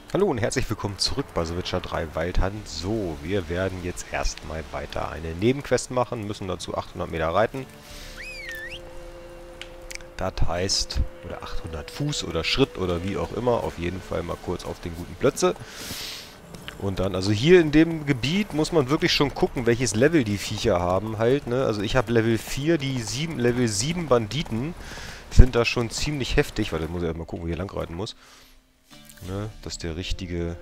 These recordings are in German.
Hallo und herzlich willkommen zurück bei The Witcher 3 Wildhand. So, wir werden jetzt erstmal weiter eine Nebenquest machen, müssen dazu 800 Meter reiten. Das heißt, oder 800 Fuß oder Schritt oder wie auch immer, auf jeden Fall mal kurz auf den guten Plötze. Und dann, also hier in dem Gebiet muss man wirklich schon gucken, welches Level die Viecher haben halt, ne? Also ich habe Level 4, die Level 7 Banditen sind da schon ziemlich heftig. Warte, muss ich erstmal gucken, wo ich hier lang reiten muss. Ne? Das ist der richtige...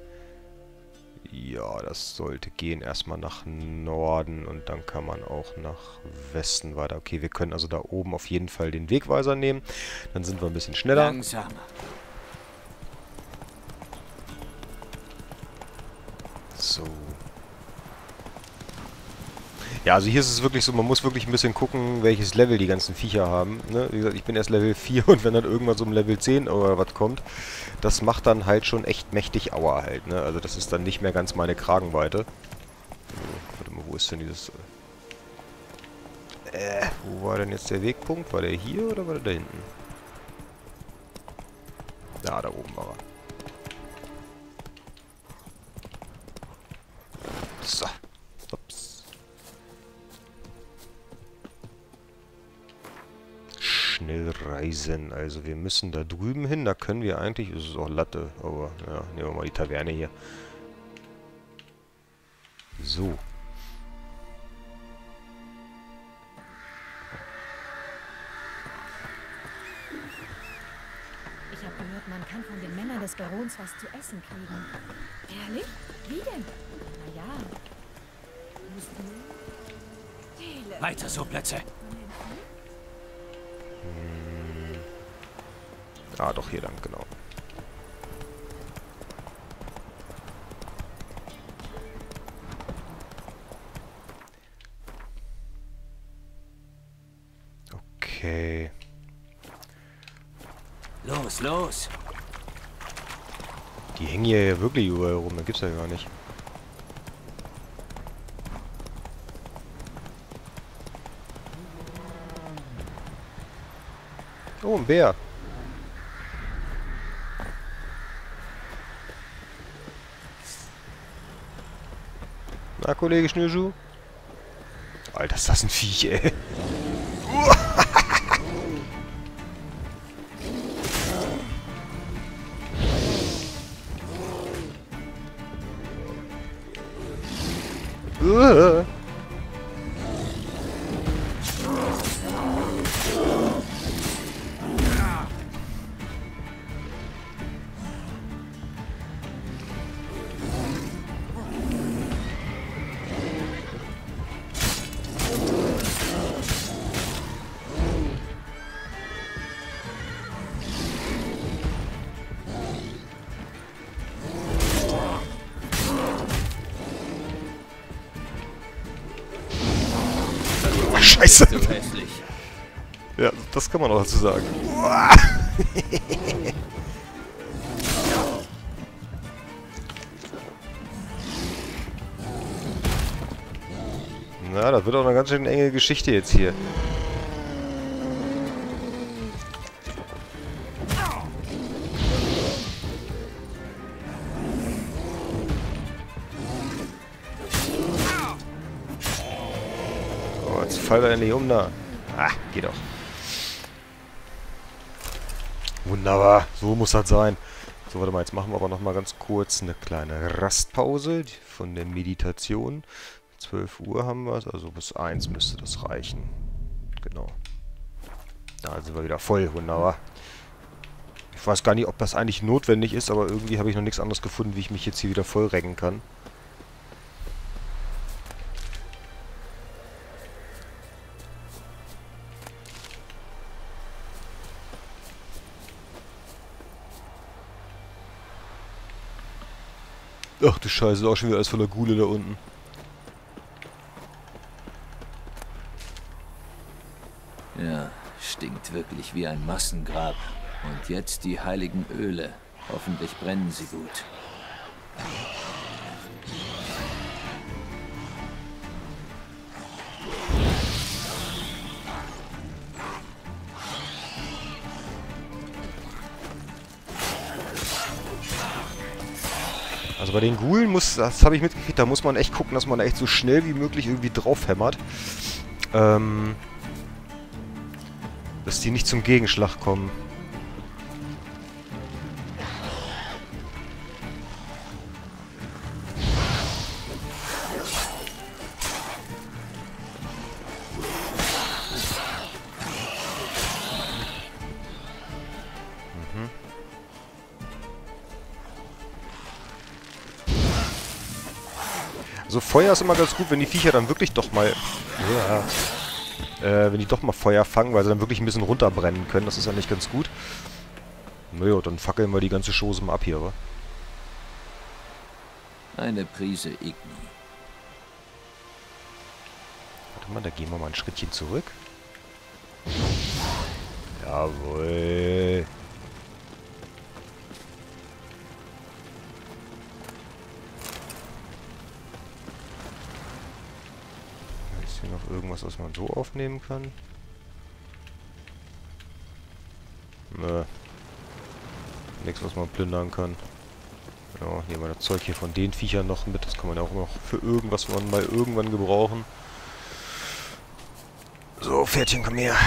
Ja, das sollte gehen. Erstmal nach Norden und dann kann man auch nach Westen weiter. Okay, wir können also da oben auf jeden Fall den Wegweiser nehmen. Dann sind wir ein bisschen schneller. Langsamer. So. Ja, also hier ist es wirklich so, man muss wirklich ein bisschen gucken, welches Level die ganzen Viecher haben. Ne? Wie gesagt, ich bin erst Level 4 und wenn dann irgendwann so um Level 10 oder was kommt, das macht dann halt schon echt mächtig Aua halt. Ne? Also das ist dann nicht mehr ganz meine Kragenweite. So, warte mal, wo ist denn dieses... wo war denn jetzt der Wegpunkt? War der hier oder war der da hinten? Ja, da oben war er. So. Ups. Schnell reisen. Also wir müssen da drüben hin. Da können wir eigentlich... Es ist auch Latte. Aber ja, nehmen wir mal die Taverne hier. So. Ich habe gehört, man kann von den Männern des Barons was zu essen kriegen. Ehrlich? Wie denn? Na ja. Weiter so, Plätze. Ah, doch, hier lang, genau. Okay. Los, los. Die hängen hier ja wirklich überall rum. Da gibt's ja gar nicht. Oh, ein Bär. Na, Kollege Schnürschuh? Alter, ist das ein Viech, ey. Scheiße. So hässlich. Ja, das kann man auch dazu sagen. Na, das wird auch eine ganz schön enge Geschichte jetzt hier. Oh, jetzt fällt er endlich um da. Ah, geht doch. Wunderbar, so muss das sein. So, warte mal, jetzt machen wir aber noch mal ganz kurz eine kleine Rastpause von der Meditation. 12 Uhr haben wir es, also bis 1 müsste das reichen. Genau. Da sind wir wieder voll, wunderbar. Ich weiß gar nicht, ob das eigentlich notwendig ist, aber irgendwie habe ich noch nichts anderes gefunden, wie ich mich jetzt hier wieder voll recken kann. Ach du Scheiße, auch schon wieder alles voller Gule da unten. Ja, stinkt wirklich wie ein Massengrab. Und jetzt die heiligen Öle. Hoffentlich brennen sie gut. Also bei den Ghoulen das habe ich mitgekriegt, da muss man echt gucken, dass man echt so schnell wie möglich irgendwie draufhämmert. Dass die nicht zum Gegenschlag kommen. Also Feuer ist immer ganz gut, wenn die Viecher dann wirklich doch mal... wenn die doch mal Feuer fangen, weil sie dann wirklich ein bisschen runterbrennen können. Das ist ja nicht ganz gut. Naja, dann fackeln wir die ganze Chose mal ab hier, wa? Eine Prise Igni. Warte mal, da gehen wir mal ein Schrittchen zurück. Jawohl. Ist hier noch irgendwas, was man so aufnehmen kann? Nö. Nichts, was man plündern kann. Ja, nehmen wir das Zeug hier von den Viechern noch mit. Das kann man ja auch noch für irgendwas mal irgendwann gebrauchen. So, Pferdchen, komm her.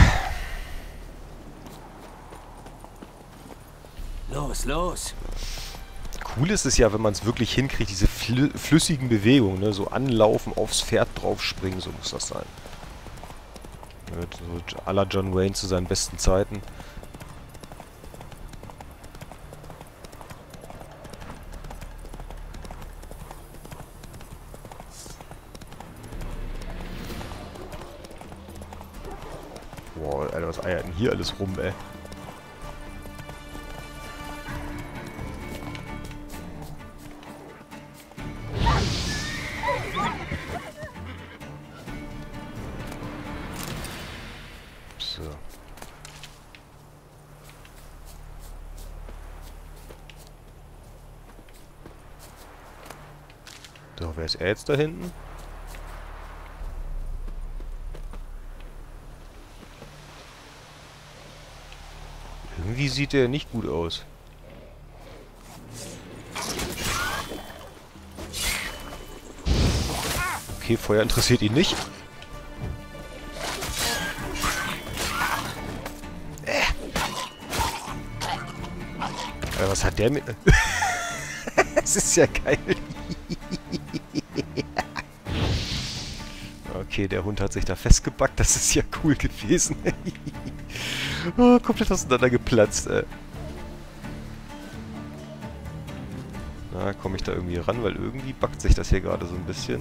Los, los! Cool ist es ja, wenn man es wirklich hinkriegt, diese flüssigen Bewegungen, ne? So anlaufen, aufs Pferd draufspringen, so muss das sein. So à la John Wayne zu seinen besten Zeiten. Boah, Alter, was eiert denn hier alles rum, ey? So. So, wer ist er jetzt da hinten? Irgendwie sieht der nicht gut aus. Okay, Feuer interessiert ihn nicht. Was hat der mit... Es ist ja geil. Okay, der Hund hat sich da festgebackt. Das ist ja cool gewesen. Oh, komplett auseinander geplatzt. Na, komme ich da irgendwie ran? Weil irgendwie backt sich das hier gerade so ein bisschen.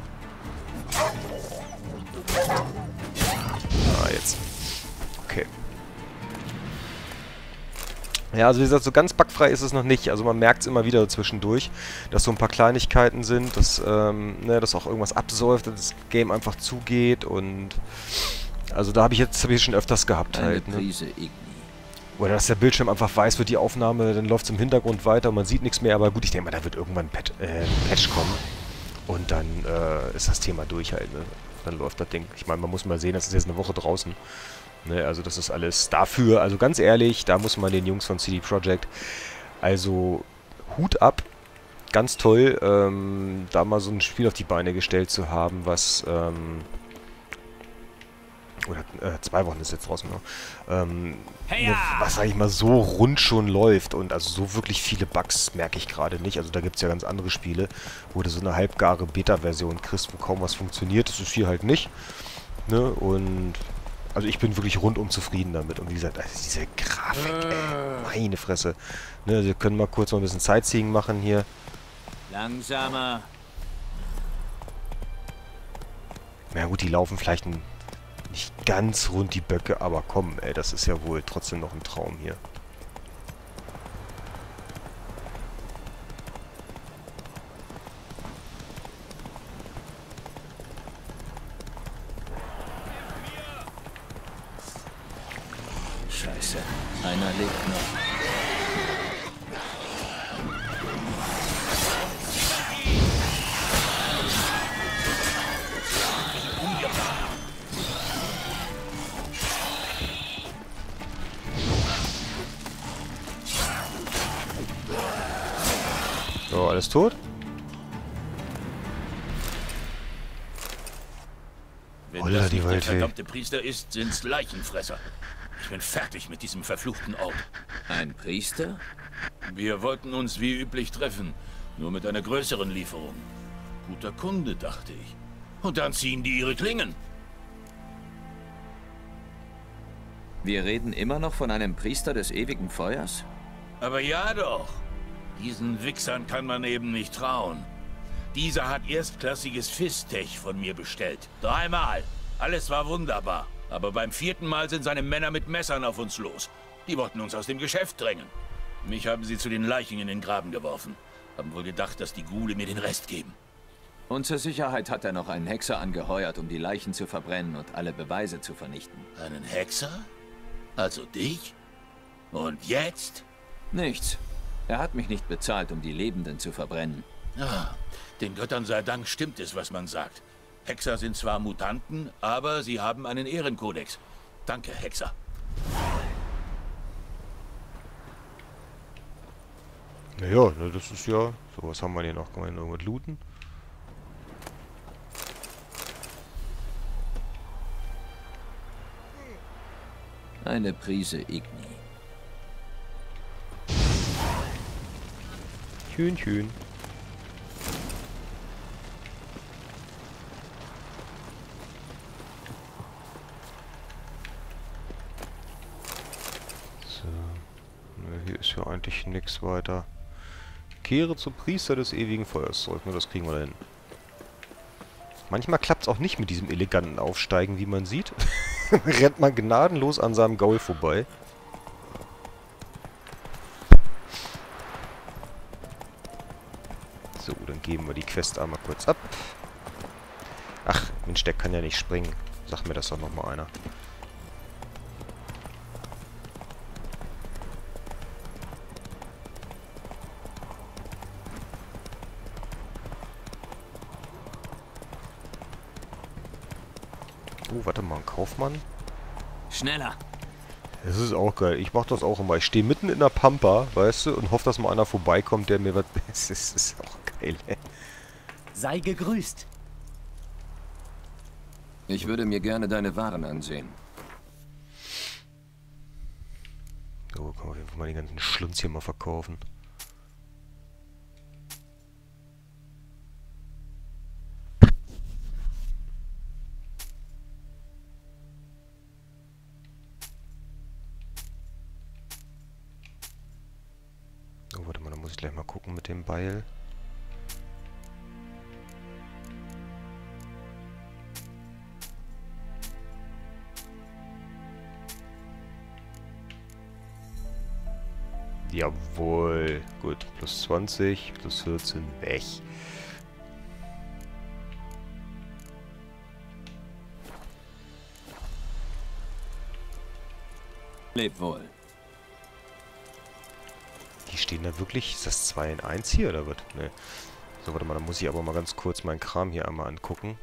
Ah, jetzt. Okay. Ja, also wie gesagt, so ganz backfrei ist es noch nicht. Also man merkt es immer wieder zwischendurch, dass so ein paar Kleinigkeiten sind, dass, dass auch irgendwas absäuft, dass das Game einfach zugeht und... Also da habe ich schon öfters gehabt halt, ne? Oder dass der Bildschirm einfach weiß wird, die Aufnahme, dann läuft es im Hintergrund weiter und man sieht nichts mehr, aber gut, ich denke mal, da wird irgendwann ein Patch kommen und dann ist das Thema durch halt, ne? Dann läuft das Ding. Ich meine, man muss mal sehen, das ist jetzt eine Woche draußen. Ne, also das ist alles dafür, also ganz ehrlich, da muss man den Jungs von CD Projekt, also Hut ab, ganz toll, da mal so ein Spiel auf die Beine gestellt zu haben, was, oder 2 Wochen ist jetzt draußen noch, was sag ich mal so rund schon läuft und also so wirklich viele Bugs merke ich gerade nicht, also da gibt es ja ganz andere Spiele, wo du so eine halbgare Beta-Version kriegst, wo kaum was funktioniert, das ist hier halt nicht, ne, und also ich bin wirklich rundum zufrieden damit. Und wie gesagt, also diese Grafik, ey, meine Fresse. Ne, wir können mal kurz noch ein bisschen Sightseeing machen hier. Langsamer. Na gut, die laufen vielleicht nicht ganz rund, die Böcke, aber komm, ey, das ist ja wohl trotzdem noch ein Traum hier. Scheiße, einer lebt noch. So, alles tot? Wenn Holla, das die nicht der Waldfee. verdammte Priester ist, sind's Leichenfresser. Ich bin fertig mit diesem verfluchten Ort. Ein Priester? Wir wollten uns wie üblich treffen, nur mit einer größeren Lieferung. Guter Kunde, dachte ich. Und dann ziehen die ihre Klingen. Wir reden immer noch von einem Priester des ewigen Feuers? Aber ja doch. Diesen Wichsern kann man eben nicht trauen. Dieser hat erstklassiges Fistech von mir bestellt. 3-mal. Alles war wunderbar. Aber beim 4. Mal sind seine Männer mit Messern auf uns los. Die wollten uns aus dem Geschäft drängen. Mich haben sie zu den Leichen in den Graben geworfen. Haben wohl gedacht, dass die Ghule mir den Rest geben. Und zur Sicherheit hat er noch einen Hexer angeheuert, um die Leichen zu verbrennen und alle Beweise zu vernichten. Einen Hexer? Also dich? Und jetzt? Nichts. Er hat mich nicht bezahlt, um die Lebenden zu verbrennen. Ah, den Göttern sei Dank stimmt es, was man sagt. Hexer sind zwar Mutanten, aber sie haben einen Ehrenkodex. Danke, Hexer. Naja, das ist ja... So, was haben wir hier noch? Kann man hier noch mit looten? Eine Prise Igni. Hühnchen. So. Ne, hier ist ja eigentlich nichts weiter. Kehre zum Priester des ewigen Feuers. Sollten wir das kriegen wir da hin. Manchmal klappt es auch nicht mit diesem eleganten Aufsteigen, wie man sieht. Rennt man gnadenlos an seinem Gaul vorbei. So, dann geben wir die Quest einmal kurz ab. Ach, Mensch, der kann ja nicht springen. Sag mir das doch nochmal einer. Oh, warte mal, ein Kaufmann? Schneller! Das ist auch geil. Ich mach das auch immer. Ich stehe mitten in der Pampa, weißt du, und hoffe, dass mal einer vorbeikommt, der mir was... Das ist auch geil, ey. Sei gegrüßt. Ich würde mir gerne deine Waren ansehen. So, kann man auf jeden Fall mal den ganzen Schlunz hier mal verkaufen. Oh, warte mal, da muss ich gleich mal gucken mit dem Beil. Jawohl. Gut, plus 20, plus 14, weg. Leb wohl. Die stehen da wirklich... Ist das 2 in 1 hier oder was? Ne. So, warte mal, da muss ich aber mal ganz kurz meinen Kram hier einmal angucken.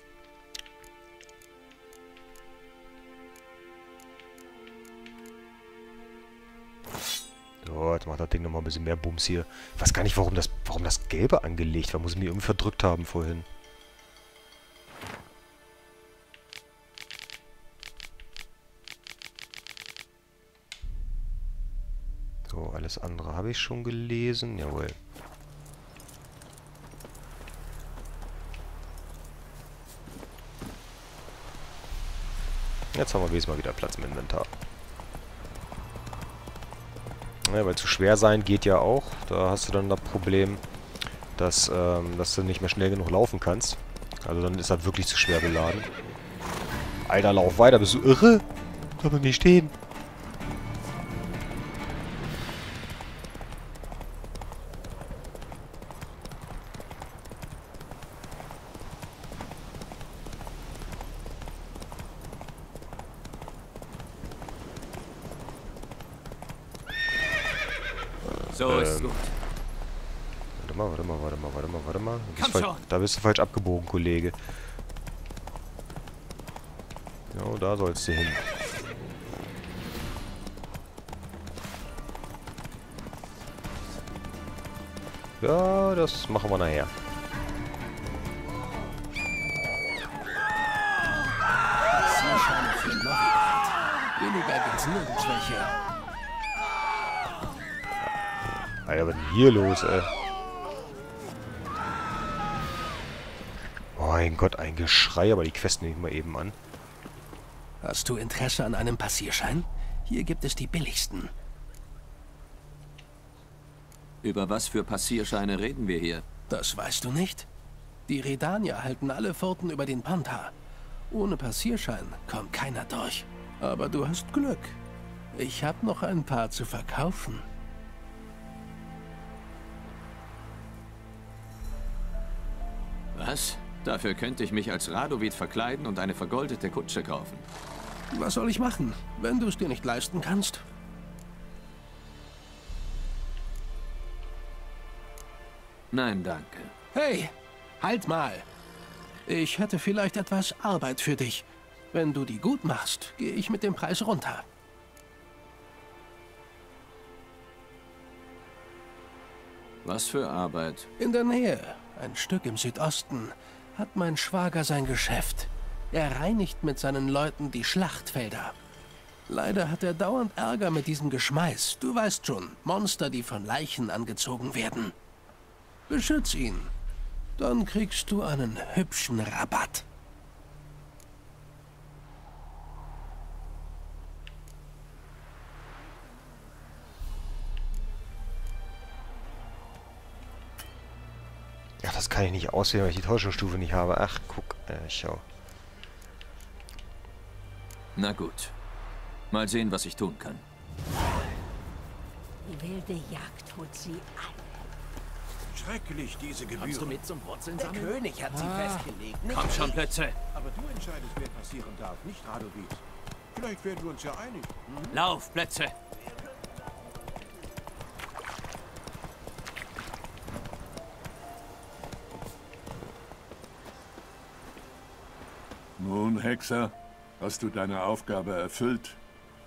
So, jetzt macht das Ding nochmal ein bisschen mehr Bums hier. Ich weiß gar nicht, warum das Gelbe angelegt war. Muss ich mir irgendwie verdrückt haben vorhin. So, alles andere habe ich schon gelesen. Jawohl. Jetzt haben wir wenigstens mal wieder Platz im Inventar. Ja, weil zu schwer sein geht ja auch. Da hast du dann das Problem, dass du nicht mehr schnell genug laufen kannst. Also dann ist das wirklich zu schwer beladen. Alter, lauf weiter, bist du irre? Soll man nicht stehen. So ist gut. Warte mal. Komm schon. Da bist du falsch abgebogen, Kollege. Genau, da sollst du hin. Ja, das machen wir nachher. Passierscheine für Novigrad. Weniger geht's nirgends welche. Alter, was ist denn hier los, ey? Mein Gott, ein Geschrei, aber die Quest nehme ich mal eben an. Hast du Interesse an einem Passierschein? Hier gibt es die billigsten. Über was für Passierscheine reden wir hier? Das weißt du nicht? Die Redanier halten alle Pforten über den Panther. Ohne Passierschein kommt keiner durch. Aber du hast Glück. Ich habe noch ein paar zu verkaufen. Was? Dafür könnte ich mich als Radovid verkleiden und eine vergoldete Kutsche kaufen. Was soll ich machen, wenn du es dir nicht leisten kannst? Nein, danke. Hey, halt mal. Ich hätte vielleicht etwas Arbeit für dich. Wenn du die gut machst, gehe ich mit dem Preis runter. Was für Arbeit? In der Nähe, ein Stück im Südosten, hat mein Schwager sein Geschäft. Er reinigt mit seinen Leuten die Schlachtfelder. Leider hat er dauernd Ärger mit diesem Geschmeiß. Du weißt schon, Monster, die von Leichen angezogen werden. Beschütz ihn. Dann kriegst du einen hübschen Rabatt. Ach, das kann ich nicht auswählen, weil ich die Täuschungsstufe nicht habe. Ach, guck, schau. Na gut. Mal sehen, was ich tun kann. Die wilde Jagd holt sie alle. Schrecklich, diese Gebühren. Kommst du mit zum Wurzeln Der sammeln? König hat sie festgelegt. Komm schon, Plätze! Aber du entscheidest, wer passieren darf, nicht Radovid. Vielleicht werden wir uns ja einig. Lauf, Plätze! Nun, Hexer, hast du deine Aufgabe erfüllt?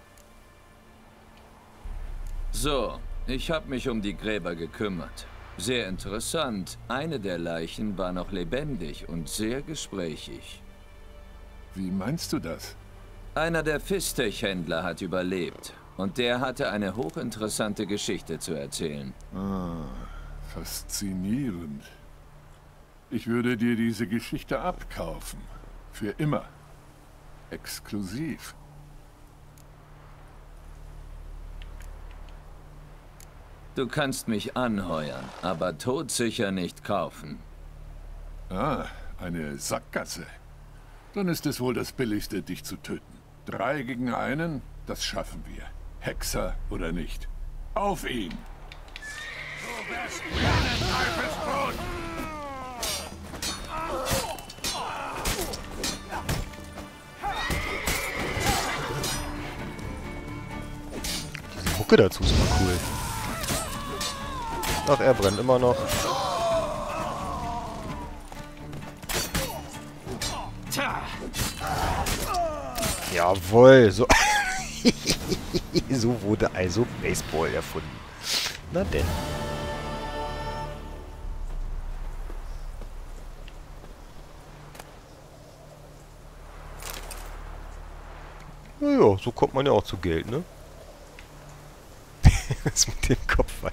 So, ich habe mich um die Gräber gekümmert. Sehr interessant. Eine der Leichen war noch lebendig und sehr gesprächig. Wie meinst du das? Einer der Fistech-Händler hat überlebt. Und der hatte eine hochinteressante Geschichte zu erzählen. Ah, faszinierend. Ich würde dir diese Geschichte abkaufen. Für immer. Exklusiv. Du kannst mich anheuern, aber todsicher nicht kaufen. Ah, eine Sackgasse. Dann ist es wohl das Billigste, dich zu töten. 3 gegen 1, das schaffen wir. Hexer oder nicht. Auf ihn! Du wirst lernen, Teufelsbrot! Diese Mucke dazu ist mal cool. Ach, er brennt immer noch. Jawohl, so. So wurde also Baseball erfunden. Na denn. Naja, so kommt man ja auch zu Geld, ne? Was mit dem Kopf war.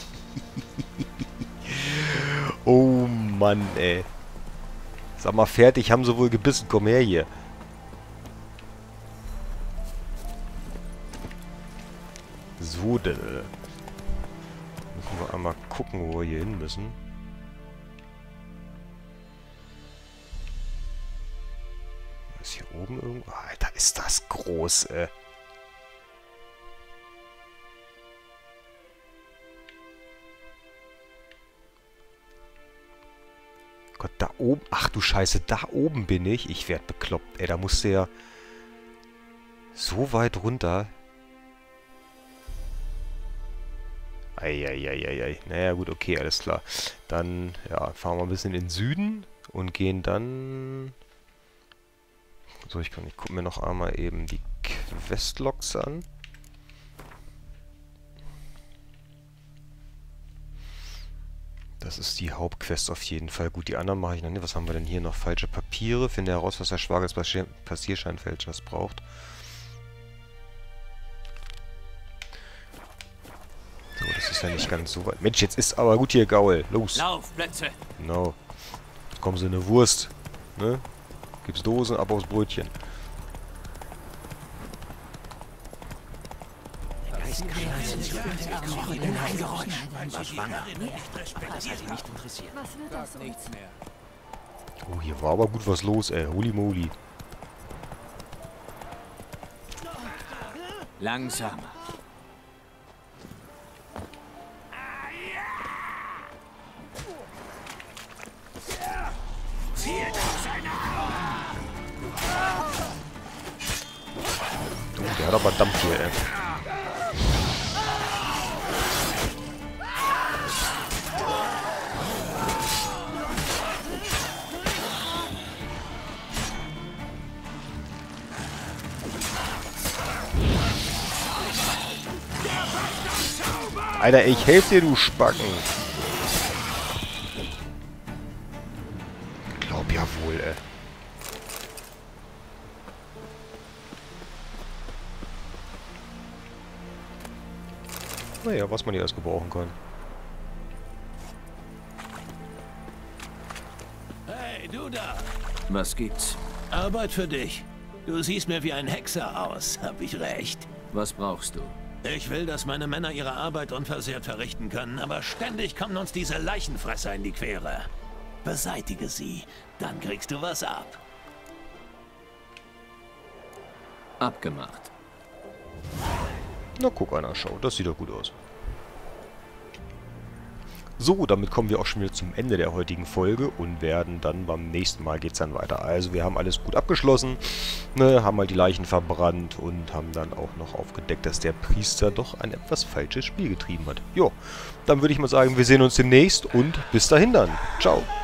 Oh Mann, ey. Sag mal, fertig, haben sie wohl gebissen. Komm her hier. So, denn. Müssen wir einmal gucken, wo wir hier hin müssen. Ist hier oben irgendwo? Alter, ist das groß, ey. Gott, da oben... Ach du Scheiße, da oben bin ich. Ich werd bekloppt, ey. Da musste ja so weit runter. Eieieiei. Naja, gut, okay, alles klar. Dann, ja, fahren wir ein bisschen in den Süden und gehen dann... So, ich gucke mir noch einmal eben die Questlogs an. Das ist die Hauptquest auf jeden Fall. Gut, die anderen mache ich noch nicht. Was haben wir denn hier noch? Falsche Papiere. Finde heraus, was der Schwager des Passierscheinfälschers braucht. So, das ist ja nicht ganz so weit. Mensch, jetzt ist aber gut hier, Gaul. Los. Laufplätze. Genau. Jetzt kommen sie in eine Wurst. Ne? Gibt's Dosen, ab aufs Brötchen. Oh, hier war aber gut was los, ey. Holy moly. Langsamer. Oh, der hat aber Dampf hier, ey. Alter, ich helfe dir, du Spacken. Glaub ja wohl, ey. Naja, was man hier alles gebrauchen kann. Hey, du da! Was gibt's? Arbeit für dich. Du siehst mir wie ein Hexer aus, hab ich recht. Was brauchst du? Ich will, dass meine Männer ihre Arbeit unversehrt verrichten können, aber ständig kommen uns diese Leichenfresser in die Quere. Beseitige sie, dann kriegst du was ab. Abgemacht. Na, guck einer, schau. Das sieht doch gut aus. So, damit kommen wir auch schon wieder zum Ende der heutigen Folge und werden dann beim nächsten Mal geht's dann weiter. Also wir haben alles gut abgeschlossen, ne, haben mal die Leichen verbrannt und haben dann auch noch aufgedeckt, dass der Priester doch ein etwas falsches Spiel getrieben hat. Jo, dann würde ich mal sagen, wir sehen uns demnächst und bis dahin dann. Ciao.